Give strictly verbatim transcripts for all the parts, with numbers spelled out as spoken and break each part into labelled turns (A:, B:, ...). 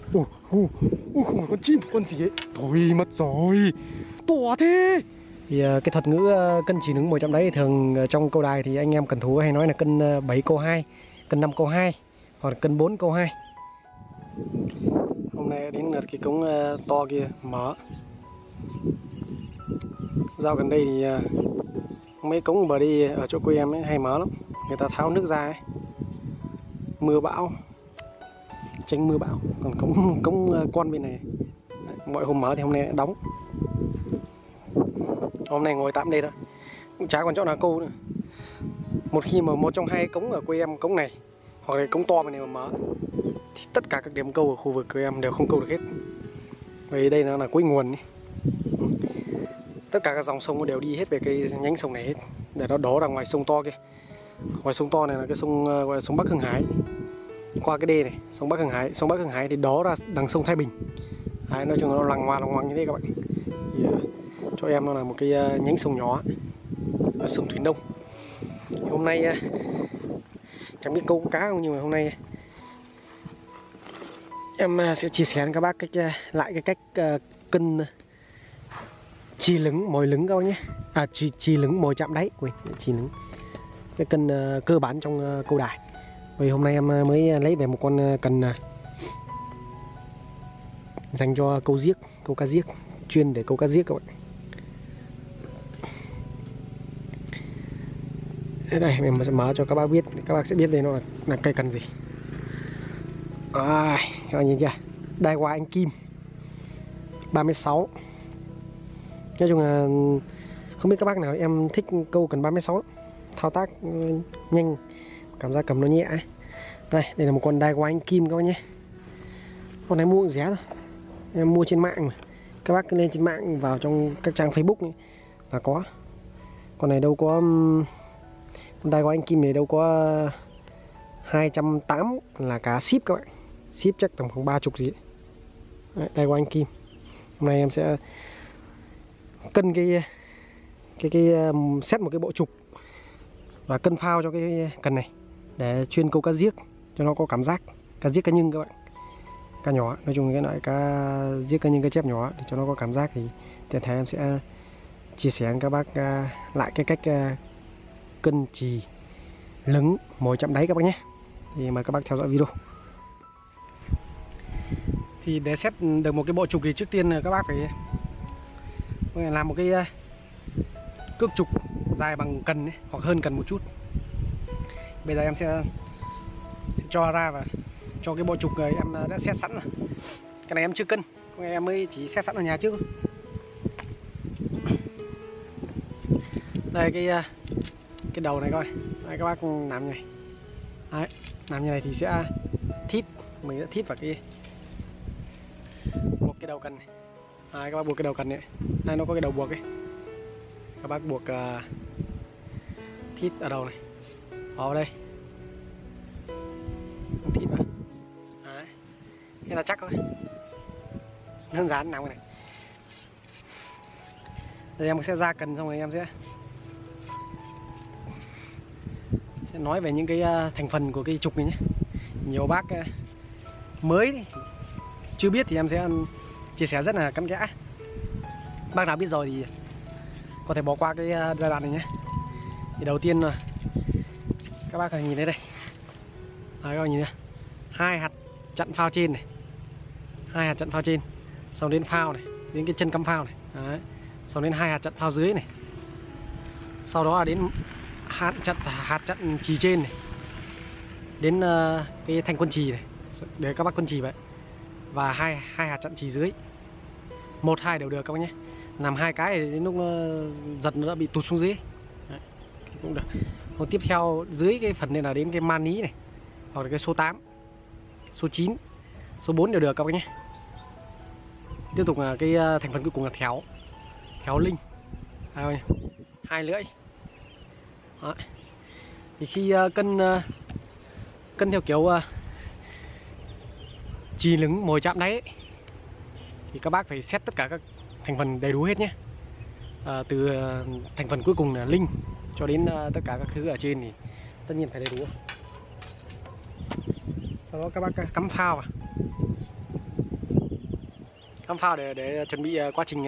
A: Ủa, ủa, ủa, không phải con chim, con gì ấy. Thôi mất rồi, to thế. Thì uh, cái thuật ngữ uh, cân chỉ nứng mồi chạm đáy thường uh, trong câu đài thì anh em cần thú hay nói là cân uh, bảy câu hai, cân năm câu hai, hoặc là cân bốn câu hai. Hôm nay đến lượt cái cống uh, to kia mở. Dạo gần đây thì uh, mấy cống bờ đi ở chỗ quê em ấy hay mở lắm, người ta tháo nước ra ấy. Mưa bão, tránh mưa bão. Còn cống cống uh, con bên này mọi hôm mở thì hôm nay đóng. Hôm nay ngồi tạm đây thôi, cũng chả còn chỗ nào câu nữa. Một khi mà một trong hai cống ở quê em, cống này hoặc là cống to này mà mở thì tất cả các điểm câu ở khu vực quê em đều không câu được hết. Vì đây nó là cuối nguồn ấy. Tất cả các dòng sông đều đi hết về cái nhánh sông này hết để nó đổ ra ngoài sông to kia. Ngoài sông to này là cái sông gọi là sông Bắc Hưng Hải. Qua cái đê này, sông Bắc Hưng Hải, sông Bắc Hưng Hải thì đổ ra đằng sông Thái Bình. Đấy, nói chung là nó lằng ngoằng lằng ngoằng như thế các bạn. Thì, uh, cho em nó là một cái uh, nhánh sông nhỏ ở sông Thủy Nông. Thì hôm nay uh, chẳng biết câu cá không, nhưng mà hôm nay em uh, sẽ chia sẻ với các bác cách uh, lại cái cách uh, cân uh, chi lứng mồi lứng các bác nhé. À chi, chi lứng mồi chạm đáy, quên, chi lứng cái cân uh, cơ bản trong uh, câu đài. Vì hôm nay em uh, mới lấy về một con uh, cần uh, dành cho câu giếc, câu cá giếc, chuyên để câu cá giếc các bạn. Đây mình sẽ mở cho các bác biết, các bác sẽ biết đây nó là, là cây cần gì. À, các bạn nhìn chưa, đai hoa anh Kim ba mươi sáu. Nói chung là không biết các bác nào em thích câu cần ba mươi sáu, thao tác nhanh, cảm giác cầm nó nhẹ ấy. Đây, đây là một con đai hoa anh Kim các bác nhé. Con này mua cũng rẻ thôi, em mua trên mạng mà. Các bác cứ lên trên mạng vào trong các trang Facebook ấy, là có. Con này đâu có, con đai của anh Kim này đâu có hai trăm tám mươi là cả ship các bạn. Ship chắc tầm khoảng ba chục gì đấy. Đấy, đai của anh Kim. Hôm nay em sẽ cân cái cái cái set một cái bộ trục và cân phao cho cái cần này để chuyên câu cá giếc cho nó có cảm giác, cá giếc cá nhưng các bạn. Cá nhỏ, nói chung cái loại cá giếc cá nhưng cá chép nhỏ để cho nó có cảm giác. Thì tiện thể em sẽ chia sẻ với các bác uh, lại cái cách uh, cân chì lứng mồi chạm đáy các bác nhé. Thì mời các bác theo dõi video. Thì để set được một cái bộ trục thì trước tiên các bác phải làm một cái uh, cước trục dài bằng cần ấy, hoặc hơn cần một chút. Bây giờ em sẽ cho ra và cho cái bộ trục này em đã set sẵn rồi. Cái này em chưa cân, em mới chỉ set sẵn ở nhà trước. Đây cái cái đầu này coi, đây, các bác làm như này. Đấy, làm như này thì sẽ thít, mình sẽ thít vào cái buộc cái đầu cần này. Đấy, các bác buộc cái đầu cần này. Đây nó có cái đầu buộc ấy. Các bác buộc uh, thít ở đầu này, vào đây, thít vào. Đấy, thế là chắc thôi, đơn giản làm cái này. Đây em sẽ ra cần xong rồi em sẽ sẽ nói về những cái thành phần của cái trục này nhé. Nhiều bác mới chưa biết thì em sẽ chia sẻ rất là cặn kẽ. Bác nào biết rồi thì có thể bỏ qua cái giai đoạn này nhé. Thì đầu tiên là các bác nhìn thấy đây. Đấy, các bạn nhìn thấy hai hạt chặn phao trên này, hai hạt chặn phao trên, xong đến phao này, đến cái chân cắm phao này. Đấy, xong đến hai hạt chặn phao dưới này, sau đó là đến hạt chặn hạt chặn chì trên này, đến uh, cái thanh quân chì này để các bác quân chì vậy, và hai hai hạt chặn chì dưới, một hai đều được các bác nhé. Làm hai cái đến lúc nó giật nó đã bị tụt xuống dưới. Đấy, cũng được. Còn tiếp theo dưới cái phần này là đến cái mani này, hoặc là cái số tám, số chín, số bốn đều được các bác nhé. Tiếp tục là cái thành phần cuối cùng là théo, théo linh, hai, hai lưỡi. Đấy. Thì khi uh, cân uh, cân theo kiểu uh, chì lứng mồi chạm đáy ấy, thì các bác phải xét tất cả các thành phần đầy đủ hết nhé. À, từ uh, thành phần cuối cùng là linh cho đến uh, tất cả các thứ ở trên thì tất nhiên phải đầy đủ. Sau đó các bác cắm phao vào. cắm phao để để chuẩn bị quá trình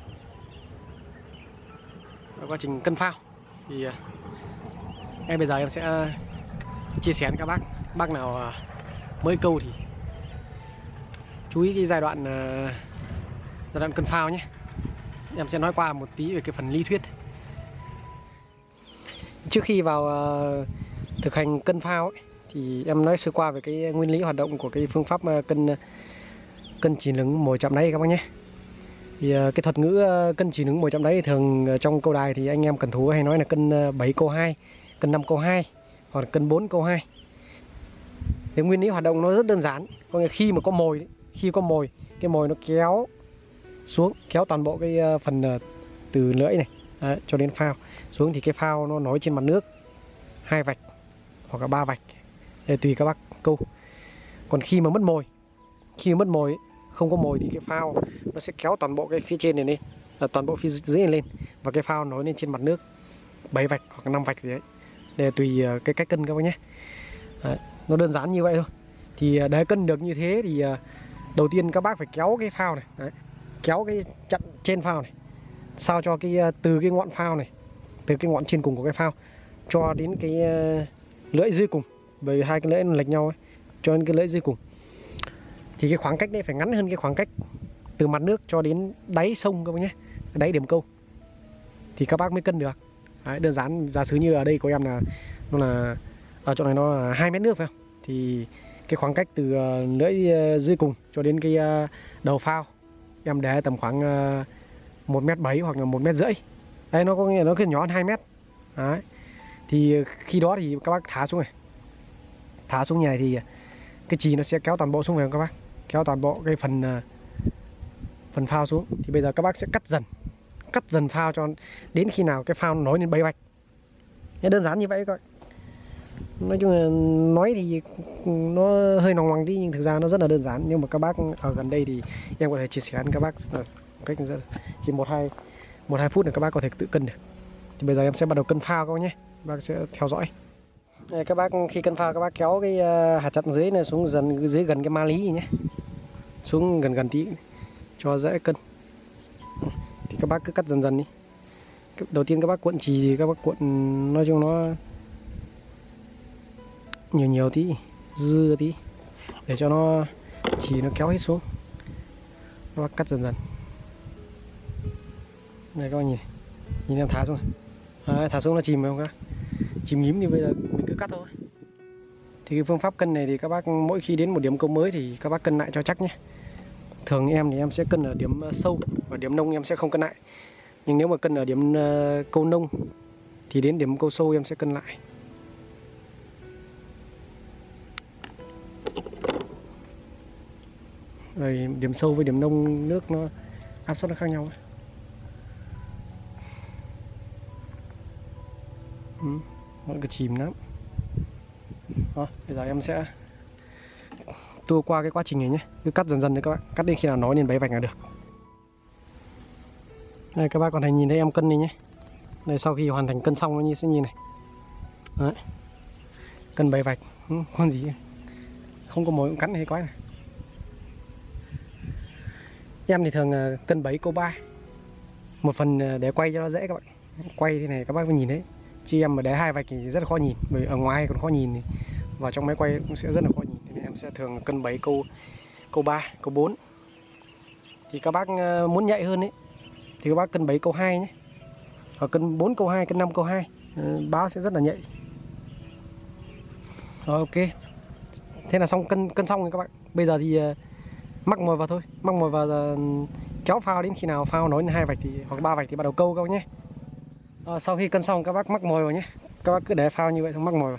A: quá trình cân phao. Thì ngay bây giờ em sẽ chia sẻ với các bác bác nào mới câu thì chú ý cái giai đoạn giai đoạn cân phao nhé. Em sẽ nói qua một tí về cái phần lý thuyết. Trước khi vào thực hành cân phao ấy, thì em nói sơ qua về cái nguyên lý hoạt động của cái phương pháp cân cân chỉ nứng mồi chạm đáy các bác nhé. Thì cái thuật ngữ cân chỉ nứng mồi chạm đáy thường trong câu đài thì anh em cần thú hay nói là cân bảy câu hai, cân năm câu hai hoặc là cân bốn câu hai. Cái nguyên lý hoạt động nó rất đơn giản. Có nghĩa khi mà có mồi, khi có mồi, cái mồi nó kéo xuống, kéo toàn bộ cái phần từ lưỡi này đấy, cho đến phao xuống thì cái phao nó nổi trên mặt nước hai vạch hoặc là ba vạch để tùy các bác câu. Còn khi mà mất mồi, khi mà mất mồi không có mồi thì cái phao nó sẽ kéo toàn bộ cái phía trên này lên, là toàn bộ phía dưới này lên, và cái phao nổi lên trên mặt nước bảy vạch hoặc năm vạch gì đấy để tùy cái cách cân các bác nhé. Đấy, nó đơn giản như vậy thôi. Thì để cân được như thế thì đầu tiên các bác phải kéo cái phao này đấy, kéo cái chặn trên phao này sao cho cái từ cái ngọn phao này, từ cái ngọn trên cùng của cái phao cho đến cái lưỡi dưới cùng, bởi vì hai cái lưỡi nó lệch nhau ấy, cho đến cái lưỡi dưới cùng thì cái khoảng cách này phải ngắn hơn cái khoảng cách từ mặt nước cho đến đáy sông các bác nhé, đáy điểm câu thì các bác mới cân được. Đấy, đơn giản giả sử như ở đây của em là nó là ở chỗ này nó là hai mét nước phải không, thì cái khoảng cách từ lưỡi dưới cùng cho đến cái đầu phao em để tầm khoảng một mét bảy hoặc là một mét rưỡi. Đây nó có nghĩa nó cứ nhỏ hơn hai mét. Đấy. Thì khi đó thì các bác thả xuống này, thả xuống như này thì cái chì nó sẽ kéo toàn bộ xuống về các bác, kéo toàn bộ cái phần phần phao xuống. Thì bây giờ các bác sẽ cắt dần, cắt dần phao cho đến khi nào cái phao nổi lên bảy vạch. Đơn giản như vậy các bạn. Nói chung là nói thì nó hơi nòng ngoằng tí nhưng thực ra nó rất là đơn giản. Nhưng mà các bác ở gần đây thì em có thể chia sẻ với các bác cách rất chỉ một hai một hai phút là các bác có thể tự cân được. Thì bây giờ em sẽ bắt đầu cân phao các bác nhé, các bác sẽ theo dõi. Đây, các bác khi cân phao các bác kéo cái hạt chặn dưới này xuống dần dưới gần cái ma lý nhé, xuống gần gần tí cho dễ cân. Thì các bác cứ cắt dần dần đi. Đầu tiên các bác cuộn chì thì các bác cuộn nói chung nó nhiều nhiều tí, dư tí để cho nó chì nó kéo hết xuống. Các bác cắt dần dần. Này các bác nhìn, nhìn em thả xuống này. Đấy, thả xuống nó chìm phải không các? Chìm nhím thì bây giờ mình cứ cắt thôi. Thì cái phương pháp cân này thì các bác mỗi khi đến một điểm câu mới thì các bác cân lại cho chắc nhé. Thường em thì em sẽ cân ở điểm sâu và điểm nông em sẽ không cân lại. Nhưng nếu mà cân ở điểm câu nông thì đến điểm câu sâu em sẽ cân lại. Rồi điểm sâu với điểm nông nước nó áp suất nó khác nhau. Ừ, nó cứ chìm lắm. Đó, bây giờ em sẽ tua qua cái quá trình này nhé, cứ cắt dần dần đấy các bạn, cắt đến khi nào nói lên bảy vạch là được. Đây các bác còn thấy nhìn thấy em cân đi nhé. Đây sau khi hoàn thành cân xong nó như sẽ như này. Đấy. Cân bảy vạch, ừ, con gì không có mồi cũng cắn hay quái này. Em thì thường cân bảy câu ba. Một phần để quay cho nó dễ các bạn. Quay thế này các bác mới nhìn thấy. Chứ em mà để hai vạch thì rất là khó nhìn, bởi ở ngoài còn khó nhìn thì vào trong máy quay cũng sẽ rất là khó nhìn. Nên em sẽ thường cân bảy câu câu ba, câu bốn. Thì các bác muốn nhạy hơn ấy thì các bác cân bảy câu hai nhé. Hoặc cân bốn câu hai, cân năm câu hai. Báo sẽ rất là nhạy. Rồi ok. Thế là xong cân cân xong rồi các bạn. Bây giờ thì mắc mồi vào thôi, mắc mồi vào uh, kéo phao đến khi nào phao nổi lên hai vạch thì hoặc ba vạch thì bắt đầu câu các bác nhé. À, sau khi cân xong các bác mắc mồi vào nhé, các bác cứ để phao như vậy xong mắc mồi vào.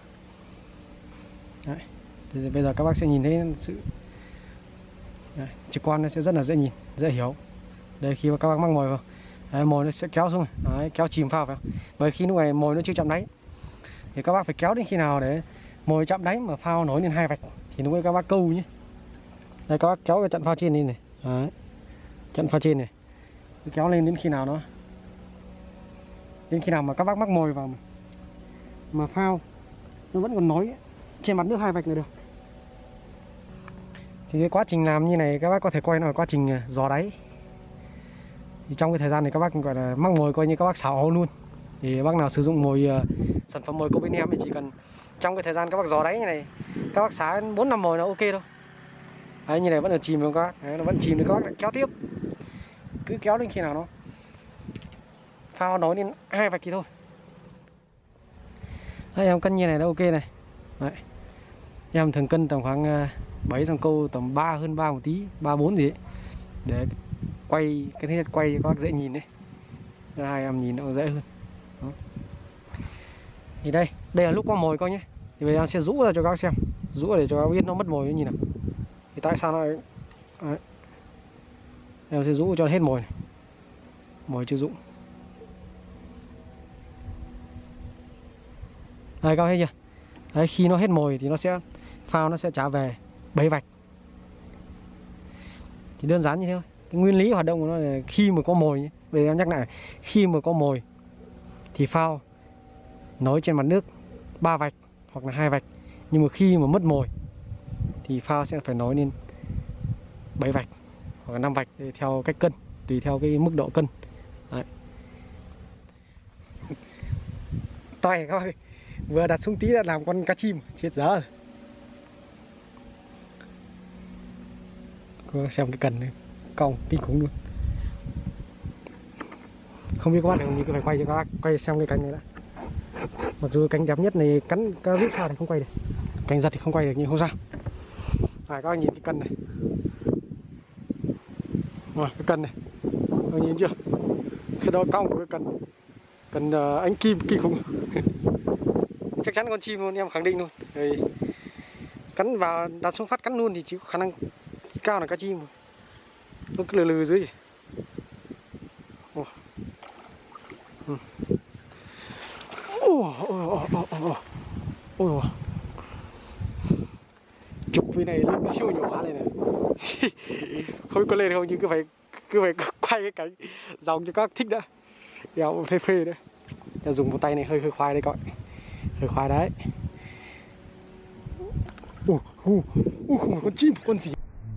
A: Đấy. Thì bây giờ các bác sẽ nhìn thấy sự đấy, trực quan nó sẽ rất là dễ nhìn, dễ hiểu. Đây khi mà các bác mắc mồi vào, đấy, mồi nó sẽ kéo xuống, đấy, kéo chìm phao vào. Bởi khi lúc này mồi nó chưa chạm đáy thì các bác phải kéo đến khi nào để mồi chạm đáy mà phao nổi lên hai vạch thì lúc ấy các bác câu nhé. Đây các bác kéo cái chặn phao trên lên này, đấy, chặn phao trên này, kéo lên đến khi nào nó đến khi nào mà các bác mắc mồi vào mà, mà phao nó vẫn còn nổi trên mặt nước hai vạch này được Thì cái quá trình làm như này các bác có thể coi nó là quá trình dò đáy. Thì trong cái thời gian này các bác gọi là mắc mồi, coi như các bác xào ấu luôn. Thì bác nào sử dụng mồi uh, sản phẩm mồi của bên em thì chỉ cần trong cái thời gian các bác dò đáy như này, các bác xá bốn năm mồi nó ok thôi. Đấy, như này vẫn là chìm không các bác. Đấy, nó vẫn chìm thì các bác lại kéo tiếp. Cứ kéo đến khi nào nó phao nói lên hai vạch thì thôi. Đấy, em cân như này nó ok này. Đấy. Em thường cân tầm khoảng bảy thằng câu tầm ba hơn ba một tí, ba bốn gì ấy. Để quay cái thứ nhất quay cho các bác dễ nhìn đấy. Thứ hai em nhìn nó dễ hơn. Đó. Thì đây, đây là lúc có mồi coi nhé. Thì bây giờ em sẽ rũ ra cho các bác xem, rũ để cho các bác biết nó mất mồi như nhìn nào. Thì tại sao nó đấy. Em sẽ rũ cho hết mồi này. Mồi chưa rũ. Đây các bác thấy chưa? Đấy, khi nó hết mồi thì nó sẽ phao nó sẽ trả về bảy vạch. Thì đơn giản như thế thôi. Cái nguyên lý hoạt động của nó là khi mà có mồi nhé. Bây giờ em nhắc lại, khi mà có mồi thì phao nối trên mặt nước ba vạch hoặc là hai vạch. Nhưng mà khi mà mất mồi thì phao sẽ phải nối lên bảy vạch hoặc là năm vạch theo cách cân, tùy theo cái mức độ cân. Đấy. Toài các bác ơi, vừa đặt xuống tí đã làm con cá chim, chết dở. Cô xem cái cần này, cong kinh khủng luôn. Không biết các bác được như phải quay cho các bác quay xem cái cành này đã. Mặc dù cành đẹp nhất này cắn cá rút ra thì không quay được, cành giật thì không quay được nhưng không sao. Phải các bác nhìn cái cần này. Rồi cái cần này, các bác nhìn chưa? Cái đó cong của cái cần, cần uh, anh kim kinh khủng. Chắc chắn con chim luôn, em khẳng định luôn. Rồi cắn vào đặt xuống phát cắn luôn thì chỉ có khả năng cao là cá chim rồi. Nó cứ lừ lừ dưới. Ồ. Ừ. Ồ, ồ, ồ, ồ, ồ. Ôi. Chụp cái này lên siêu nhỏ lên này. Không có lên không nhưng cứ phải cứ phải quay cái cánh dòng cho các thích đã. Đéo phê phê đấy. Em dùng một tay này hơi hơi khoai đây các bạn. Hơi khoai đấy. Ồ, ồ, ồ, không phải con chim, con gì?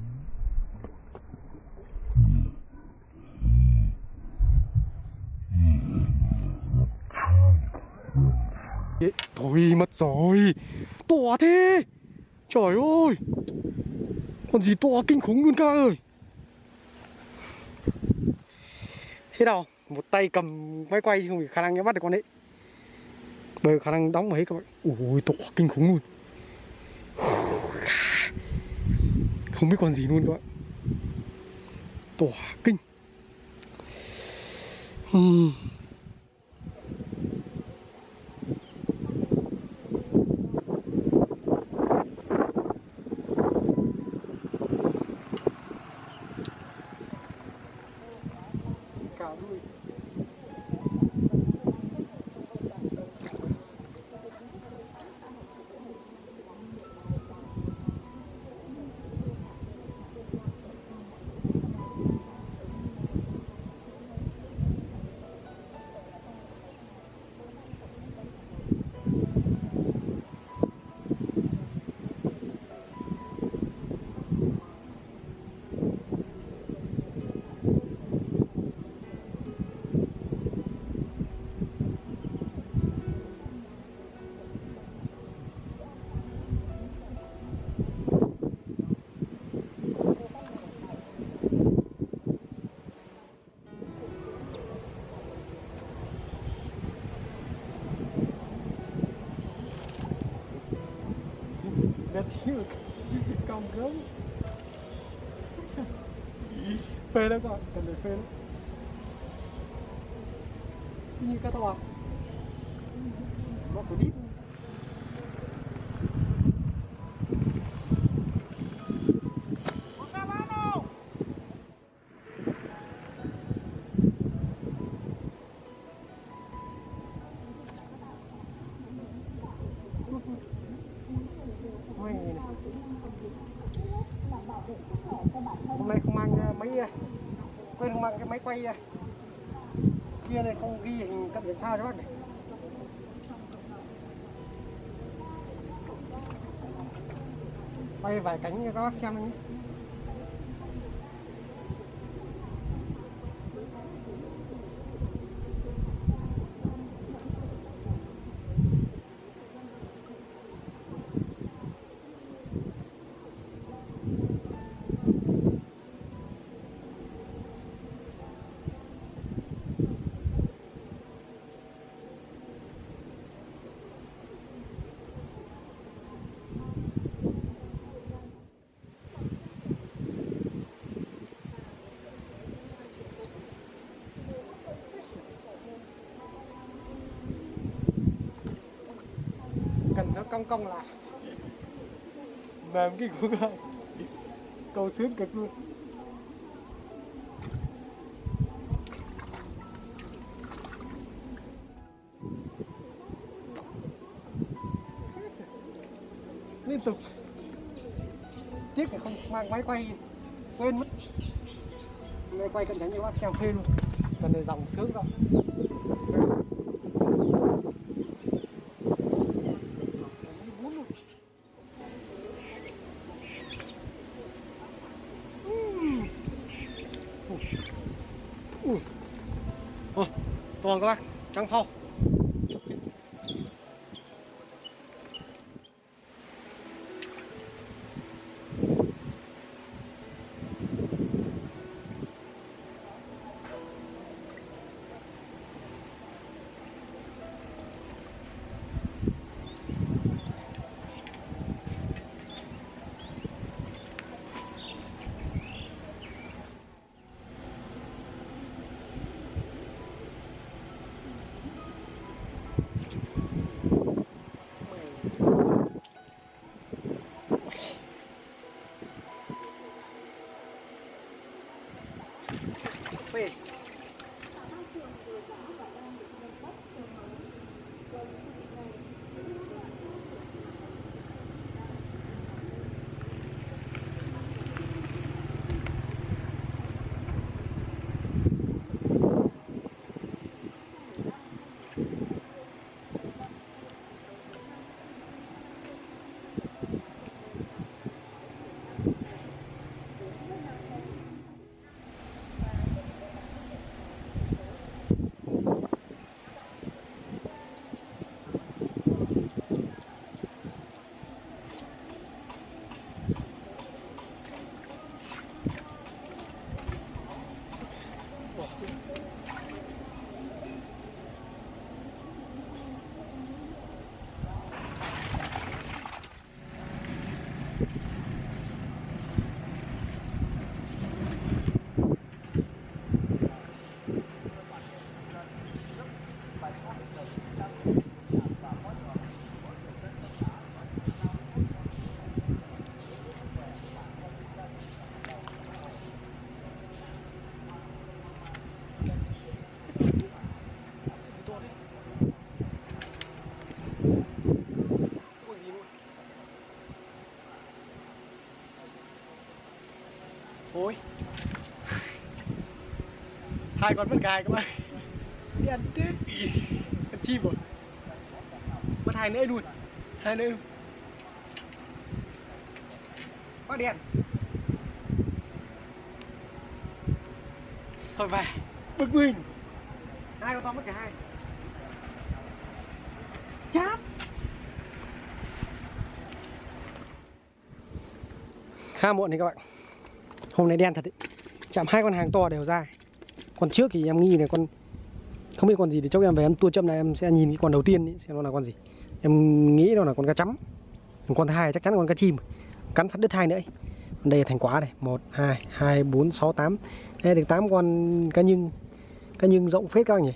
A: Thôi mất rồi. To thế. Trời ơi. Con gì to kinh khủng luôn các bạn ơi. Thế nào? Một tay cầm máy quay không thì khả năng em bắt được con đấy. Bởi khả năng đóng vào hết các bạn. Ui to kinh khủng luôn. Không biết con gì luôn các bạn. To kinh. Hmm. Thiếu cong gớm. Phê đó các bạn, cần phải phê đó. Như cá to. Nó có đít. Hôm nay không mang máy, quên không mang cái máy quay kia này, không ghi hình cận cảnh sao cho bác này. quay vài cánh cho các bác xem nhé. Cần nó cong cong lại mềm cái củ gai câu sướng cực luôn. Liên tục tiếc là không mang máy quay, quên mất máy quay cận cảnh cho các bác xem phê luôn. Cần này dòng sướng rồi. Ồ, toàn các bác, trắng phao. Phê. Ôi, hai con mất gài các bạn. Đi ăn tết con chim rồi. Mất hai nữa luôn. Hai nữa luôn. Quá đen. Thôi về. Bực mình. Hai con to mất cả hai. Chát. Khá muộn thì các bạn. Hôm nay đen thật đấy. Chạm hai con hàng to đều ra. Con trước thì em nghi này con không biết con gì, thì chốc em về em tua chậm này em sẽ nhìn cái con đầu tiên ý, xem nó là con gì. Em nghĩ nó là con cá chấm. Con thứ hai chắc chắn là con cá chim. Cắn phát đứt hai nữa. Còn đây là thành quả này, một, hai, hai, bốn, sáu, tám. Đây được tám con cá nhưng. Cá nhưng rộng phết các bạn nhỉ.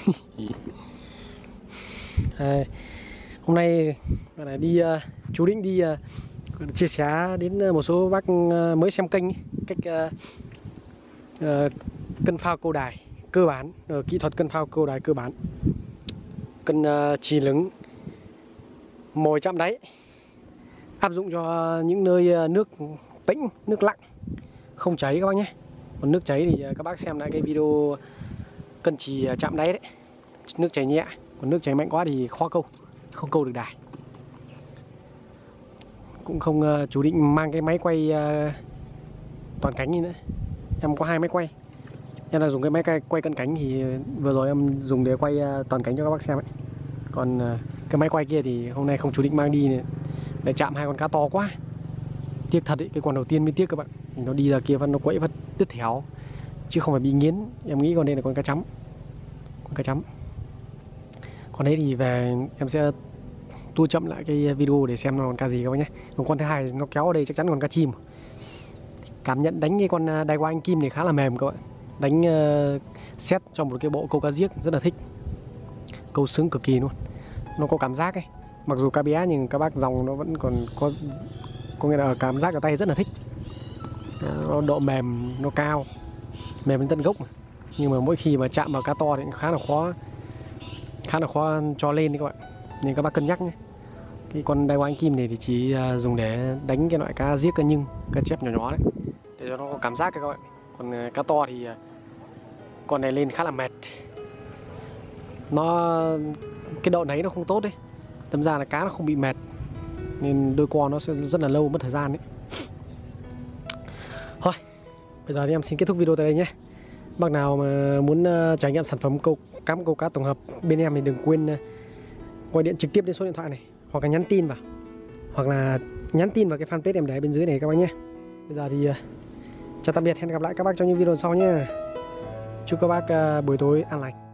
A: À, hôm nay là đi uh, chú định đi uh, chia sẻ đến một số bác uh, mới xem kênh cách uh, uh, cân phao câu đài cơ bản, uh, kỹ thuật cân phao câu đài cơ bản, cân uh, chì lửng, mồi chạm đáy, áp dụng cho những nơi uh, nước tĩnh, nước lặng, không cháy các bác nhé. Còn nước cháy thì uh, các bác xem lại cái video cân chì uh, chạm đáy đấy, nước chảy nhẹ, còn nước chảy mạnh quá thì khó câu, không câu được đài. cũng không uh, chủ định mang cái máy quay uh, toàn cánh như nữa. Em có hai máy quay. Em là dùng cái máy quay cận cánh thì vừa rồi em dùng để quay uh, toàn cánh cho các bác xem ấy. Còn uh, cái máy quay kia thì hôm nay không chủ định mang đi này, để chạm hai con cá to quá. Tiếc thật ấy, cái con đầu tiên mới tiếc các bạn. Nó đi ra kia vẫn nó quẫy vẫn đứt théo chứ không phải bị nghiến. Em nghĩ con đây là con cá chấm. Con cá chấm. Còn đấy thì về em sẽ tua chậm lại cái video để xem nó còn cá gì các bác nhé. Còn con thứ hai nó kéo ở đây chắc chắn còn cá chim. Cảm nhận đánh cái con đai qua anh Kim này khá là mềm các bạn. Đánh uh, xét trong một cái bộ câu cá giếc rất là thích. Câu sướng cực kỳ luôn. Nó có cảm giác ấy. Mặc dù cá bé nhưng các bác dòng nó vẫn còn có, có nghĩa là cảm giác ở tay rất là thích. Nó độ mềm nó cao, mềm đến tận gốc mà. Nhưng mà mỗi khi mà chạm vào cá to thì khá là khó, khá là khó cho lên đấy các bạn. Nên các bác cân nhắc nhé. Cái con đai qua anh Kim này thì chỉ dùng để đánh cái loại cá giếc, cá nhưng, cá chép nhỏ nhỏ đấy, để cho nó có cảm giác các bạn. Còn cá to thì con này lên khá là mệt. Nó cái độ nấy nó không tốt đấy. Đâm ra là cá nó không bị mệt. Nên đôi co nó sẽ rất là lâu, mất thời gian đấy. Thôi, bây giờ thì em xin kết thúc video tại đây nhé. Bác nào mà muốn uh, trải nghiệm sản phẩm câu cám câu cá tổng hợp bên em thì đừng quên uh, gọi điện trực tiếp đến số điện thoại này, hoặc là nhắn tin vào, hoặc là nhắn tin vào cái fanpage em để bên dưới này các bác nhé. Bây giờ thì uh, chào tạm biệt, hẹn gặp lại các bác trong những video sau nhé. Chúc các bác uh, buổi tối an lành.